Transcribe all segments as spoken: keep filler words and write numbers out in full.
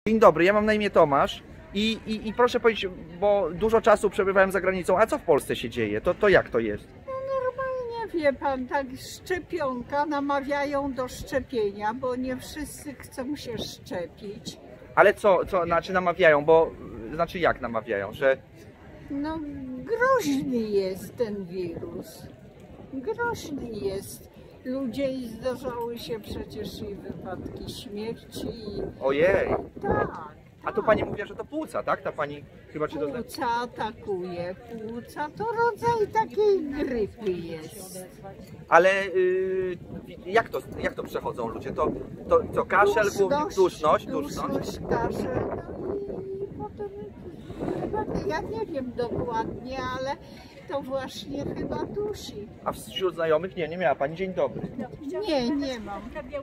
Dzień dobry, ja mam na imię Tomasz i, i, i proszę powiedzieć, bo dużo czasu przebywałem za granicą, a co w Polsce się dzieje? To, to jak to jest? No normalnie, wie pan, tak szczepionka, namawiają do szczepienia, bo nie wszyscy chcą się szczepić. Ale co, co znaczy namawiają, bo znaczy jak namawiają, że... No groźny jest ten wirus, groźny jest. Ludzie i zdarzały się przecież i wypadki śmierci. I... Ojej! Tak. A to pani mówiła, że to płuca, tak? Ta pani chyba czy to... Płuca atakuje, płuca to rodzaj takiej grypy jest. Ale yy, jak, to, jak to przechodzą ludzie? To, to, to kaszel, Duszność, duszność, duszność, duszność. kaszel, no i potem chyba, ja nie wiem dokładnie, ale to właśnie chyba dusi. A wśród znajomych nie, nie miała pani. Dzień dobry. No, nie, nie mam.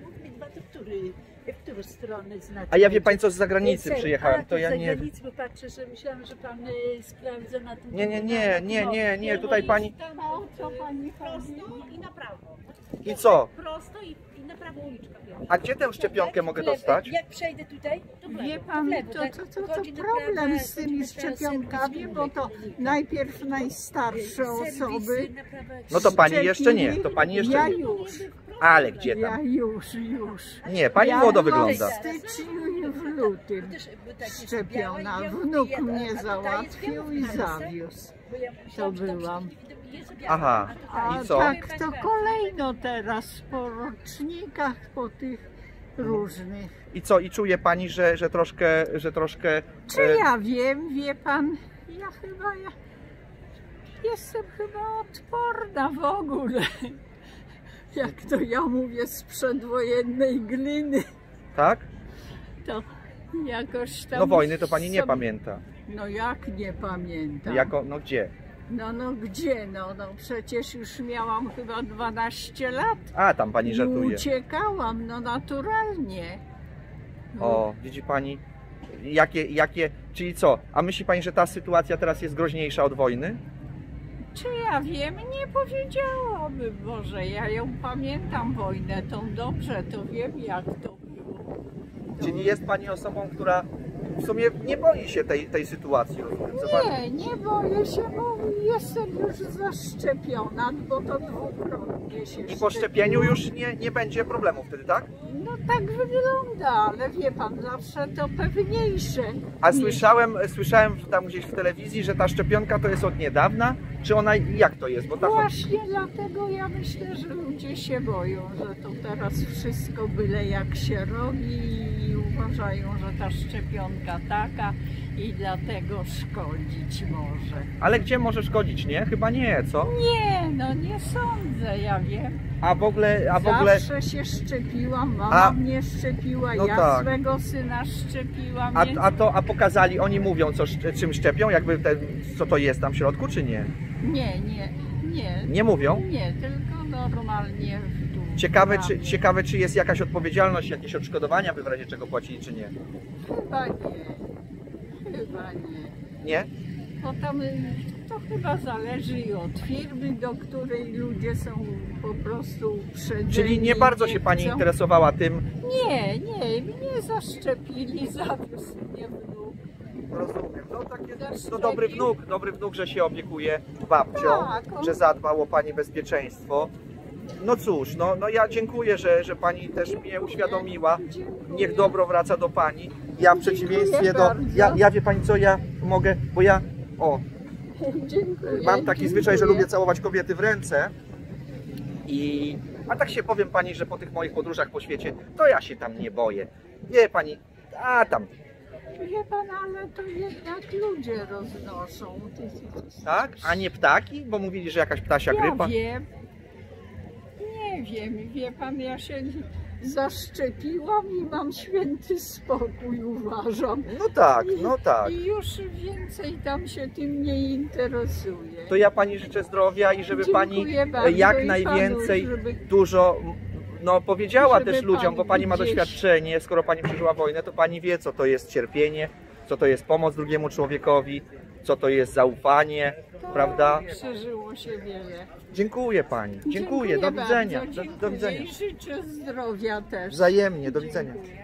W którą stronę znaczy? A ja wie pani co, z zagranicy Ser, przyjechałem, a, to ja z nie... zagranicy, bo patrzę, że myślałam, że pan y, sprawdza na tym... Nie, nie, nie, nie, nie, nie, tutaj pani... O co pani chodzi? Prosto i na prawo. I co? Prosto i, i na prawo uliczka. A gdzie tę szczepionkę mogę dostać? Jak przejdę tutaj, to w lewo, Wie pan, w lewo, to, tak? to, to, to Wchodzi do problem prawa, z tymi wchodzi do prawa, szczepionkami, serwis, bo to klinika. najpierw najstarsze osoby. Serwisy na prawo. No to pani jeszcze nie, to pani jeszcze Ja nie. już, Ale gdzie ja tam? już, już. Nie, pani ja młodo byłam wygląda. w styczniu i w lutym Też, bo tak jest szczepiona. białe, Wnuk białe, mnie a tutaj załatwił jest i białe w Polsce, zawiózł. bo ja myślałam, że tam byłam. wszędzie jest białe, Aha. a tutaj A I co? tak to kolejno teraz po rocznikach, po tych różnych. I co? I czuje pani, że, że troszkę, że troszkę... Czy e, ja wiem, wie pan, ja chyba, ja jestem chyba odporna w ogóle. Jak to ja mówię, z przedwojennej gliny, Tak? to jakoś tam... No wojny to pani nie sobie- pamięta. No jak nie pamiętam? Jako, no gdzie? No, no gdzie? No, no przecież już miałam chyba dwanaście lat. A, tam pani I żartuje. uciekałam, no naturalnie. O, widzi pani? Jakie, jakie, czyli co? A myśli pani, że ta sytuacja teraz jest groźniejsza od wojny? Czy ja wiem? Nie powiedziałabym, może ja ją pamiętam, wojnę tą dobrze, to wiem jak to było. To... Czyli jest pani osobą, która w sumie nie boi się tej, tej sytuacji, rozumiem? Co pani... Nie, nie boję się, bo jestem już zaszczepiona, bo to dwukrotnie się I po szczepieniu już nie, nie będzie problemu wtedy, tak? No tak wygląda, ale wie pan, zawsze to pewniejsze. A niż- słyszałem, słyszałem tam gdzieś w telewizji, że ta szczepionka to jest od niedawna. Czy ona, jak to jest? Bo ta... Właśnie dlatego ja myślę, że ludzie się boją, że to teraz wszystko byle jak się robi i uważają, że ta szczepionka taka i dlatego szkodzić może. Ale gdzie może szkodzić, nie? Chyba nie, co? Nie, no nie sądzę, ja wiem. A w ogóle, a w ogóle... Zawsze się szczepiłam, mama A- mnie szczepiła, no ja tak. swego syna szczepiłam. A, więc... a to, a pokazali, oni mówią, co, czym szczepią, jakby te, co to jest tam w środku, czy nie? Nie, nie, nie. Nie mówią? Nie, tylko normalnie w dół. Ciekawe czy, prawie. ciekawe, czy jest jakaś odpowiedzialność, jakieś odszkodowania by w razie czego płacili, czy nie? Chyba nie. Chyba nie. Nie? Bo tam y, to chyba zależy i od firmy, do której ludzie są po prostu uprzedzeni. Czyli nie bardzo się pani chcą- interesowała tym? Nie, nie, mnie zaszczepili, zawiózł mnie wnuk. Rozumiem. No tak jest. Zaszczepił. To dobry wnuk, dobry wnuk, że się opiekuje babcią, Tak, on- że zadbał o pani bezpieczeństwo. No cóż, no, no ja dziękuję, że, że pani też mnie Dziękuję, uświadomiła. dziękuję. Niech dobro wraca do pani. Ja w przeciwieństwie do... bardzo. Ja, ja wie pani co, ja mogę, bo ja... O, Dziękuję. mam taki zwyczaj, że dziękuję. lubię całować kobiety w ręce. I... A tak się powiem pani, że po tych moich podróżach po świecie, to ja się tam nie boję. Wie pani, a tam, Wie pan, ale to jednak ludzie roznoszą. tak? A nie ptaki? Bo mówili, że jakaś ptasia Ja grypa. wiem. Nie wiem, wie pan, ja się zaszczepiłam i mam święty spokój, uważam. No tak, no tak. I już więcej tam się tym nie interesuję. To ja pani życzę zdrowia i żeby pani Dziękuję bardzo jak i najwięcej, panu, żeby- dużo no, powiedziała żeby też ludziom, pan bo pani ma gdzieś- doświadczenie, skoro pani przeżyła wojnę, to pani wie, co to jest cierpienie, co to jest pomoc drugiemu człowiekowi, co to jest zaufanie, Tak, prawda? Przeżyło się wiele. Dziękuję pani, dziękuję, do bardzo, widzenia, do, dziękuję do widzenia. i życzę zdrowia też. Wzajemnie, do widzenia. Dziękuję.